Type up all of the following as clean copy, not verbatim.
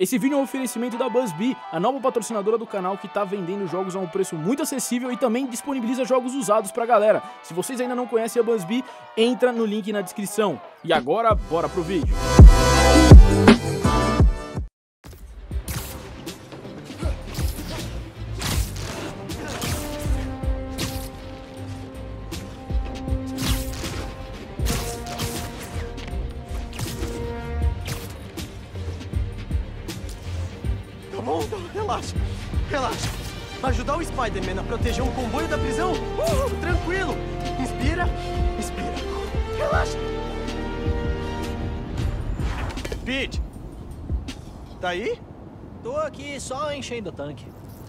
Esse vídeo é um oferecimento da BuzzBee, a nova patrocinadora do canal que tá vendendo jogos a um preço muito acessível e também disponibiliza jogos usados pra galera. Se vocês ainda não conhecem a BuzzBee, entra no link na descrição. E agora, bora pro vídeo. Tá bom, relaxa, relaxa. Ajudar o Spider-Man a proteger um comboio da prisão? Tranquilo. Inspira, expira. Relaxa. Pete, tá aí? Tô aqui só enchendo o tanque.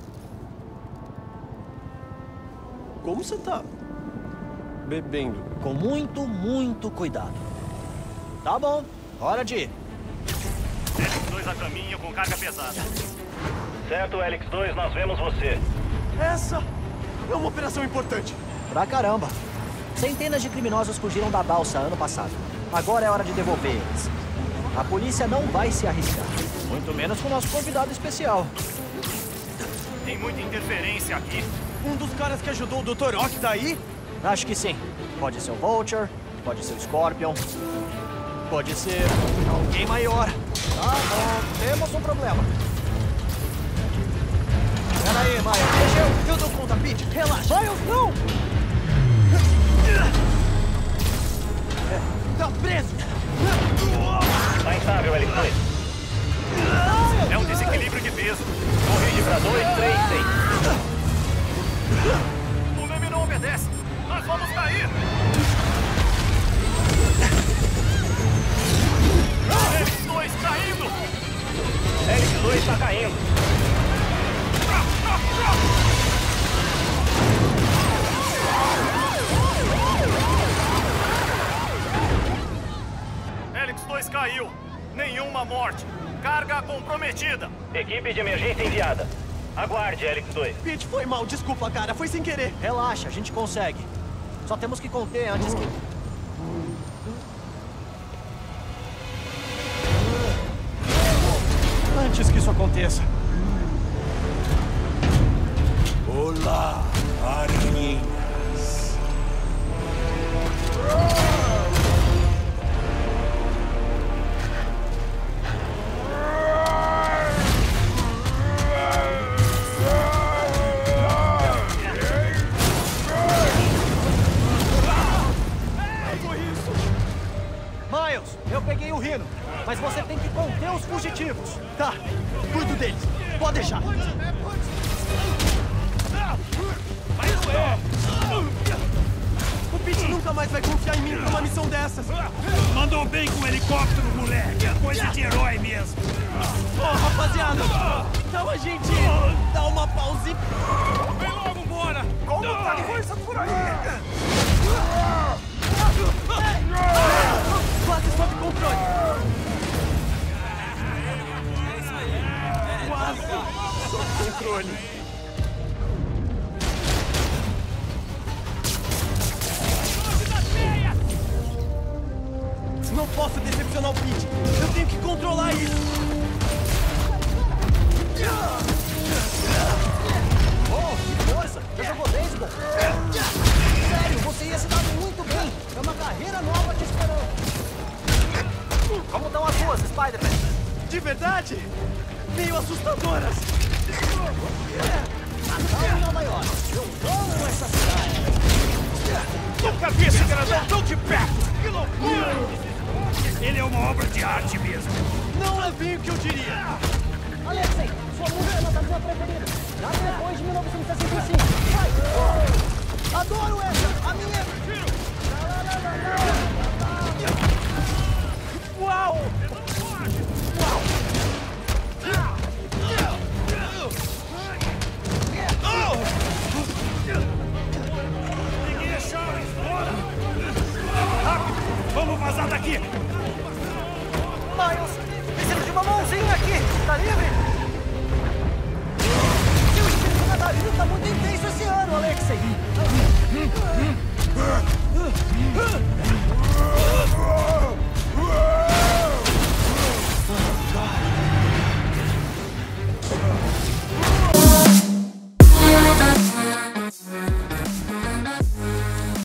Como você tá? Bebendo. Com muito cuidado. Tá bom, hora de ir. Helix-2 a caminho com carga pesada. Certo, Helix-2, nós vemos você. Essa é uma operação importante. Pra caramba. Centenas de criminosos fugiram da balsa ano passado. Agora é hora de devolver eles. A polícia não vai se arriscar. Muito menos com o nosso convidado especial. Tem muita interferência aqui. Um dos caras que ajudou o Dr. Ock tá aí? Acho que sim. Pode ser o Vulture, pode ser o Scorpion, pode ser alguém maior. Tá bom, temos um problema. Pera aí, Miles. Eu dou conta, Pete. Relaxa. Miles, não! Tá preso. Tá instável, Helix-2. É um desequilíbrio de peso. Corrige pra 2, 3, 6. O Leme não obedece. Nós vamos cair. Helix-2 caindo. Helix-2 tá caindo. Helix-2 caiu. Nenhuma morte. Carga comprometida. Equipe de emergência enviada. Aguarde, Helix-2. Pete, foi mal. Desculpa, cara. Foi sem querer. Relaxa, a gente consegue. Só temos que conter antes que... Antes que isso aconteça. Olá, aranhinhas. Miles, eu peguei o Rhino, mas você tem que conter os fugitivos. Tá, cuido deles. Pode deixar. O Pete nunca mais vai confiar em mim pra uma missão dessas. Mandou bem com o helicóptero, moleque. É coisa de herói mesmo. Rapaziada, então a gente dá uma pausa e... Vem logo, bora. Como tá a coisa por aí? Quase sob controle. Quase sob controle. Não posso decepcionar o Pete. Eu tenho que controlar isso. Oh, que força! Já jogou beisebol? Sério, você ia se dar muito bem. É uma carreira nova te esperando. Como estão as ruas, Spider-Man? De verdade? Meio assustadoras. Natal em Nova York. Eu amo essa cidade. Nunca vi esse grandão tão de perto. Que loucura. Ele é uma obra de arte mesmo. Não é bem o que eu diria. Alexei, sua música é nossa canção preferida. Já depois de 1965. Vai! Adoro essa! A minha... Uau!